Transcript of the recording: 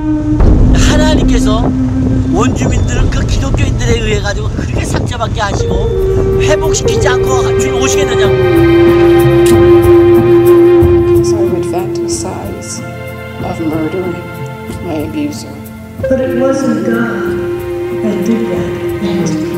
하나님께서 원주민들을 그 기독교인들에 의해 가지고 그렇게 상처받게 하시고 회복시키지 않고 주님 오시게 되냐고. Because I would fantasize of murdering my abuser. But it wasn't God that did that. It was